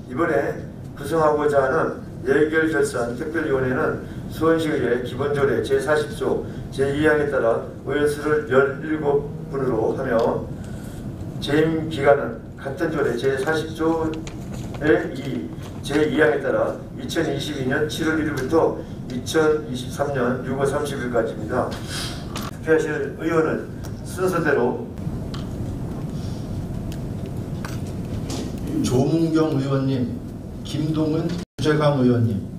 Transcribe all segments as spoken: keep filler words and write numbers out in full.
이번에 구성하고자 하는 예결결산 특별위원회는 수원시의회 기본조례 제사십조 제이 항에 따라 의원 수를 열일곱 분으로 하며 재임 기간은 같은 조례 제사십조의 이 제이 항에 따라 이천이십이년 칠월 일일부터 이천이십삼년 유월 삼십일까지입니다. 투표하실 의원은 순서대로 조문경 의원님, 김동은 주재강 의원님,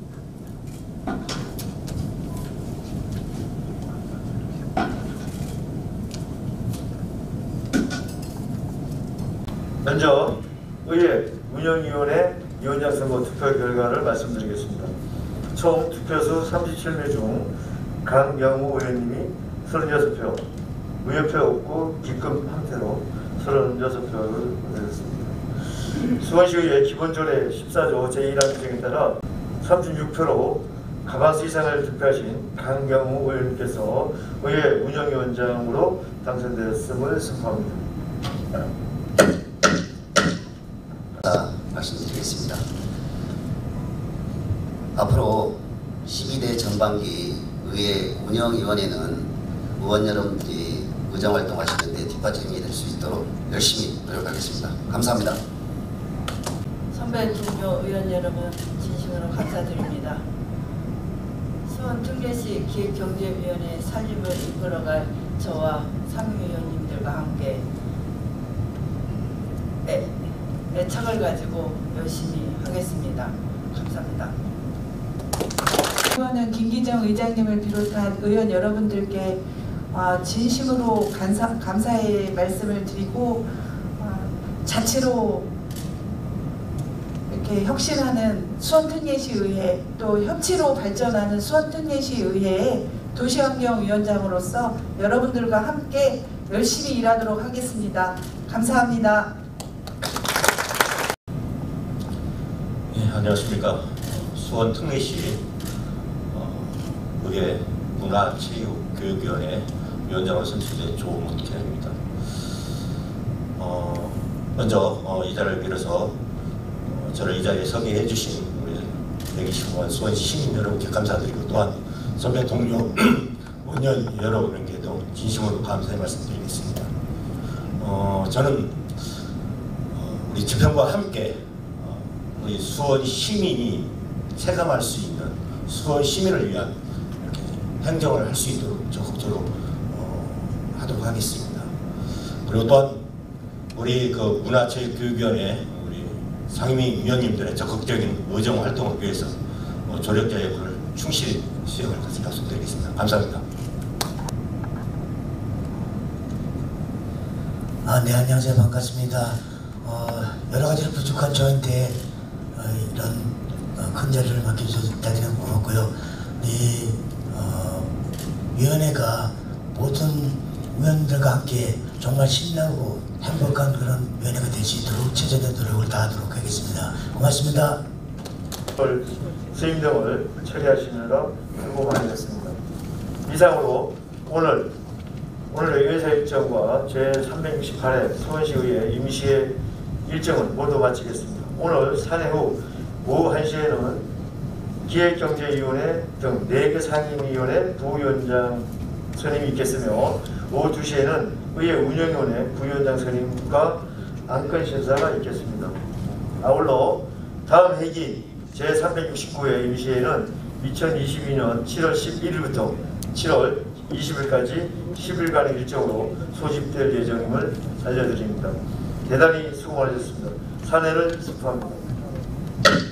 먼저 의회 운영위원회 위원장 선거 투표 결과를 말씀드리겠습니다. 총 투표수 삼십칠 명 중 강영우 의원님이 서른여섯 표, 무효표 없고 기권 한 표로 서른여섯 표를 얻었습니다. 수원시의회 기본조례 십사조 제일 항 규정에 따라 삼십육 표로 과반수 이상을 득표하신 강영우 의원님께서 의회 운영위원장으로 당선되었음을 선포합니다. 말씀드리겠습니다. 앞으로 십이 대 전반기 의회 운영위원회는 의원 여러분들이 의정활동하시는 데 뒷받침이 될 수 있도록 열심히 노력하겠습니다. 감사합니다. 선배 동료 의원 여러분 진심으로 감사드립니다. 수원특별시 기획경제위원회 살림을 이끌어갈 저와 상임위원님들과 함께 애, 애착을 가지고 열심히 하겠습니다. 감사합니다. 의원은 김기정 의장님을 비롯한 의원 여러분들께 진심으로 감사, 감사의 말씀을 드리고 자체로 이렇게 혁신하는 수원특례시의회 또 협치로 발전하는 수원특례시의회의 도시환경위원장으로서 여러분들과 함께 열심히 일하도록 하겠습니다. 감사합니다. 네, 안녕하십니까. 수원특례시 어, 의회 문화체육교육위원회 위원장으로 선출된 조문경입니다. 어, 먼저 어, 이 자리를 빌어서 어, 저를 이 자리에 서게 해주신 우리 백이십오 만 수원 시민 여러분께 감사드리고 또한 선배 동료 원년 여러분께도 진심으로 감사의 말씀드리겠습니다. 어, 저는 어, 우리 집행부와 함께 어, 우리 수원 시민이 체감할 수 있는 수원 시민을 위한 이렇게 행정을 할 수 있도록 적극적으로 어, 하도록 하겠습니다. 그리고 또한 우리 그 문화체육교육위원회 우리 상임위 위원님들의 적극적인 의정 활동을 위해서 어, 조력자 역할을 충실히 수행할 것을 약속드리겠습니다. 감사합니다. 아, 네, 안녕하세요. 반갑습니다. 어, 여러 가지로 부족한 저한테 어, 이런 어, 큰 자리를 맡겨주셔서 대단히 고맙고요. 이 어, 위원회가 모든 위원들과 함께 정말 신나고 행복한 그런 위원회가 될 수 있도록 최선의 노력을 다하도록 하겠습니다. 고맙습니다. 수임 등을 처리하시느라 수고 많이 했습니다. 이상으로 오늘 오늘의 의사 일정과 제삼백육십팔 회 수원시의회 임시회 일정은 모두 마치겠습니다. 오늘 산회 후 오후 한 시에는 기획경제위원회 등 네 개 상임위원회 부위원장 선임이 있겠으며 오후 두 시에는 의회 운영위원회 부위원장 선임과 안건심사가 있겠습니다. 아울러 다음 회기 제삼백육십구 회 임시회는 이천이십이년 칠월 십일일부터 칠월 이십일까지 십 일간의 일정으로 소집될 예정임을 알려드립니다. 대단히 수고 많으셨습니다. 산회를 선포합니다.